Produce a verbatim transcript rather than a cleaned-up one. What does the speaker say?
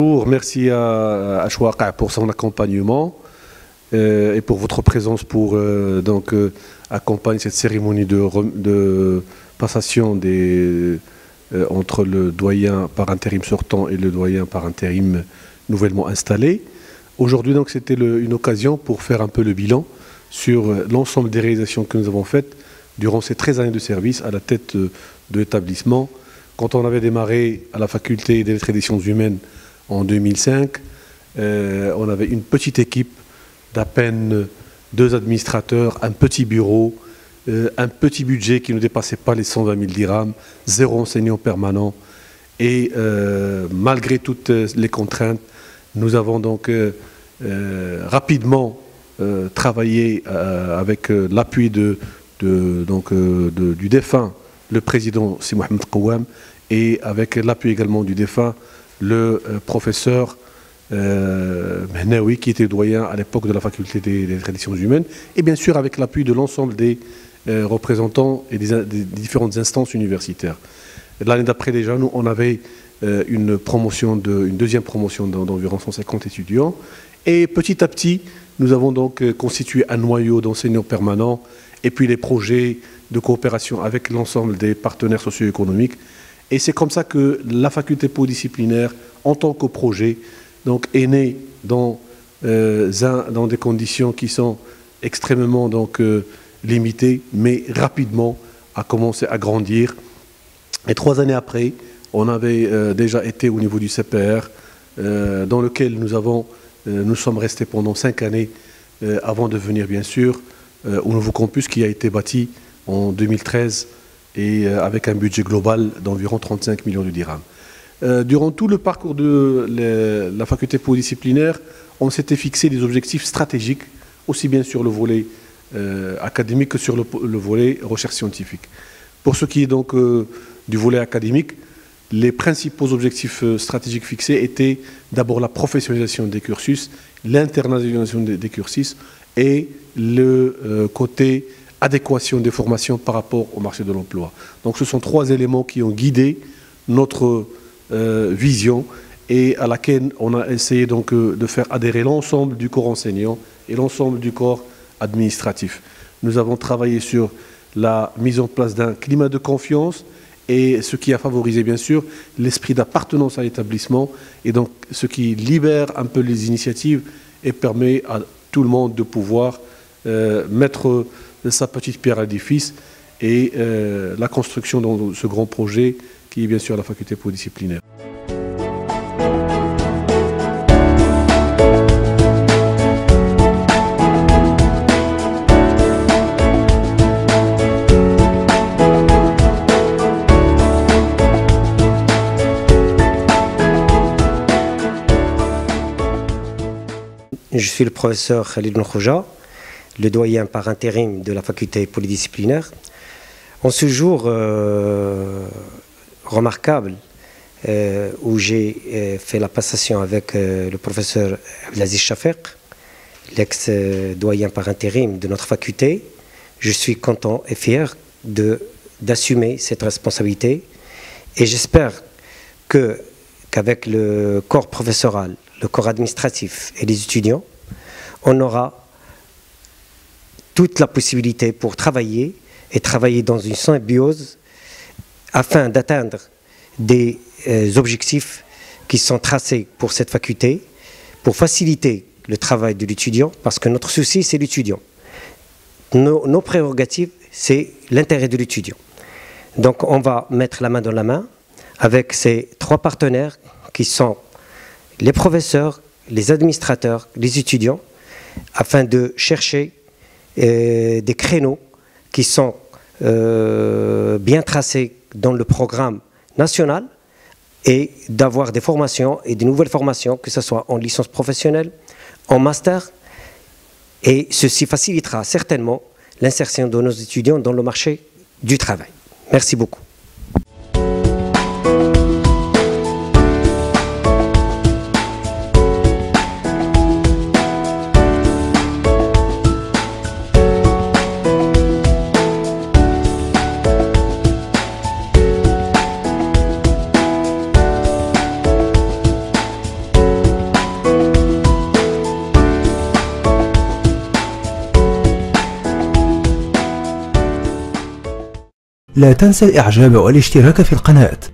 Bonjour, merci à, à Chouaqa pour son accompagnement euh, et pour votre présence pour euh, donc, euh, accompagner cette cérémonie de, de passation des, euh, entre le doyen par intérim sortant et le doyen par intérim nouvellement installé. Aujourd'hui, donc, c'était une occasion pour faire un peu le bilan sur l'ensemble des réalisations que nous avons faites durant ces treize années de service à la tête de, de l'établissement. Quand on avait démarré à la faculté des lettres et des sciences humaines en deux mille cinq, euh, on avait une petite équipe d'à peine deux administrateurs, un petit bureau, euh, un petit budget qui ne dépassait pas les cent vingt mille dirhams, zéro enseignant permanent. Et euh, malgré toutes les contraintes, nous avons donc euh, euh, rapidement euh, travaillé euh, avec euh, l'appui de, de, donc, euh, de, du défunt, le président Si Mohamed Kouam, et avec l'appui également du défunt, le euh, professeur euh, Mehnaoui, qui était doyen à l'époque de la faculté des, des traditions humaines, et bien sûr avec l'appui de l'ensemble des euh, représentants et des, des différentes instances universitaires. L'année d'après déjà, nous, on avait euh, une, promotion de, une deuxième promotion d'environ cent cinquante étudiants, et petit à petit, nous avons donc euh, constitué un noyau d'enseignants permanents, et puis les projets de coopération avec l'ensemble des partenaires socio-économiques. Et c'est comme ça que la faculté polydisciplinaire, en tant que projet, donc, est née dans, euh, un, dans des conditions qui sont extrêmement donc, euh, limitées, mais rapidement a commencé à grandir. Et trois années après, on avait euh, déjà été au niveau du C P R, euh, dans lequel nous, avons, euh, nous sommes restés pendant cinq années, euh, avant de venir bien sûr euh, au nouveau campus qui a été bâti en deux mille treize, et avec un budget global d'environ trente-cinq millions de dirhams. Euh, durant tout le parcours de les, la faculté polydisciplinaire, on s'était fixé des objectifs stratégiques, aussi bien sur le volet euh, académique que sur le, le volet recherche scientifique. Pour ce qui est donc euh, du volet académique, les principaux objectifs euh, stratégiques fixés étaient d'abord la professionnalisation des cursus, l'internationalisation des, des cursus et le euh, côté adéquation des formations par rapport au marché de l'emploi. Donc ce sont trois éléments qui ont guidé notre euh, vision et à laquelle on a essayé donc euh, de faire adhérer l'ensemble du corps enseignant et l'ensemble du corps administratif. Nous avons travaillé sur la mise en place d'un climat de confiance et ce qui a favorisé bien sûr l'esprit d'appartenance à l'établissement et donc ce qui libère un peu les initiatives et permet à tout le monde de pouvoir euh, mettre de sa petite pierre à l'édifice et euh, la construction de ce grand projet qui est bien sûr la faculté polydisciplinaire. Je suis le professeur Khalid Nkhoja, le doyen par intérim de la faculté polydisciplinaire. En ce jour euh, remarquable euh, où j'ai euh, fait la passation avec euh, le professeur Abdelaziz Chafek, l'ex-doyen par intérim de notre faculté, je suis content et fier d'assumer cette responsabilité et j'espère que, qu'avec le corps professoral, le corps administratif et les étudiants, on aura toute la possibilité pour travailler et travailler dans une symbiose afin d'atteindre des euh, objectifs qui sont tracés pour cette faculté, pour faciliter le travail de l'étudiant, parce que notre souci, c'est l'étudiant. Nos, nos prérogatives, c'est l'intérêt de l'étudiant. Donc on va mettre la main dans la main avec ces trois partenaires qui sont les professeurs, les administrateurs, les étudiants, afin de chercher euh, des créneaux qui sont euh, bien tracés dans le programme national et d'avoir des formations et des nouvelles formations, que ce soit en licence professionnelle, en master, et ceci facilitera certainement l'insertion de nos étudiants dans le marché du travail. Merci beaucoup. لا تنسى الإعجاب والاشتراك في القناة.